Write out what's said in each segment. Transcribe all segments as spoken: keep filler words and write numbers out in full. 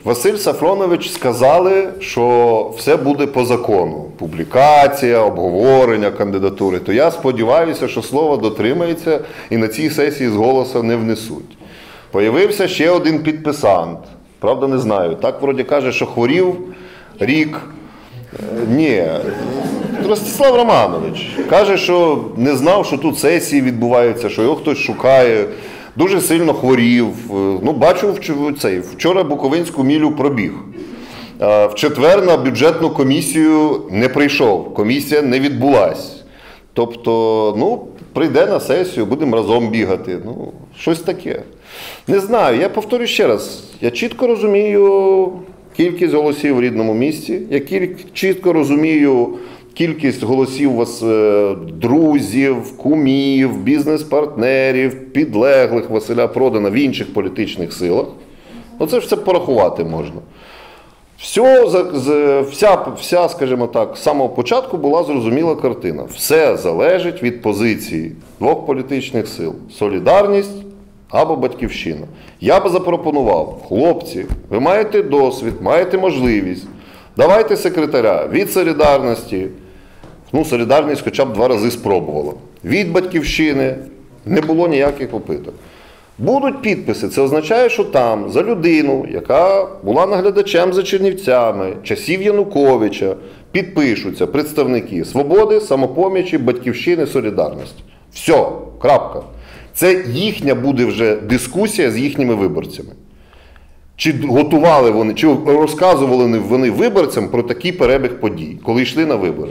Василь Сафронович сказали, що все буде по закону. Публікація, обговорення кандидатури. То я сподіваюся, що слово дотримається і на цій сесії з голосу не внесуть. Появився ще один підписант. Правда, не знаю. Так, вроді, каже, що хворів рік. Ні. Ростислав Романович. Каже, що не знав, що тут сесії відбуваються, що його хтось шукає. Дуже сильно хворів. Ну, бачу, цей, вчора Буковинську мілю пробіг. В четвер на бюджетну комісію не прийшов. Комісія не відбулась. Тобто, ну, прийде на сесію, будемо разом бігати. Ну, щось таке. Не знаю, я повторю ще раз. Я чітко розумію кількість голосів в рідному місті. Я чітко розумію кількість голосів у вас друзів, кумів, бізнес-партнерів, підлеглих Василя Продана в інших політичних силах. Ну, це ж все порахувати можна. Все, вся, вся, скажімо так, з самого початку була зрозуміла картина. Все залежить від позиції двох політичних сил. Солідарність або Батьківщина. Я би запропонував, хлопці, ви маєте досвід, маєте можливість, давайте секретаря від Солідарності. Ну, Солідарність хоча б два рази спробувала. Від Батьківщини не було ніяких попиток. Будуть підписи. Це означає, що там за людину, яка була наглядачем за Чернівцями, часів Януковича, підпишуться представники Свободи, Самопомічі, Батьківщини, Солідарності. Все, крапка. Це їхня буде вже дискусія з їхніми виборцями. Чи готували вони, чи розказували вони виборцям про такий перебіг подій, коли йшли на вибори.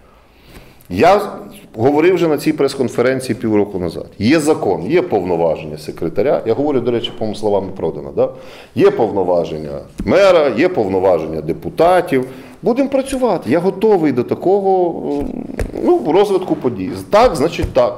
Я говорив вже на цій прес-конференції півроку назад. Є закон, є повноваження секретаря. Я говорю, до речі, по-моєму, словами Продана. Да? Є повноваження мера, є повноваження депутатів. Будемо працювати. Я готовий до такого, ну, розвитку подій. Так, значить так.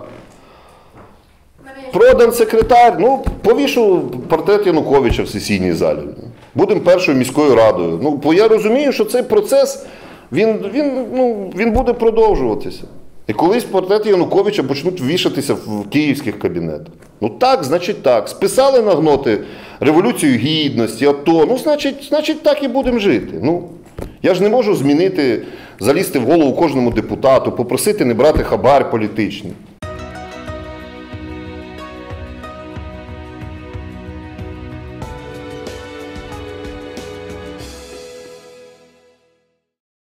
Продан секретар, ну, повішу портрет Януковича в сесійній залі. Будемо першою міською радою. Ну, бо я розумію, що цей процес, він, він, ну, він буде продовжуватися. І колись портрети Януковича почнуть вішатися в київських кабінетах. Ну так, значить так. Списали на гноти Революцію Гідності, АТО, ну, значить, значить так і будемо жити. Ну, я ж не можу змінити, залізти в голову кожному депутату, попросити не брати хабар політичний.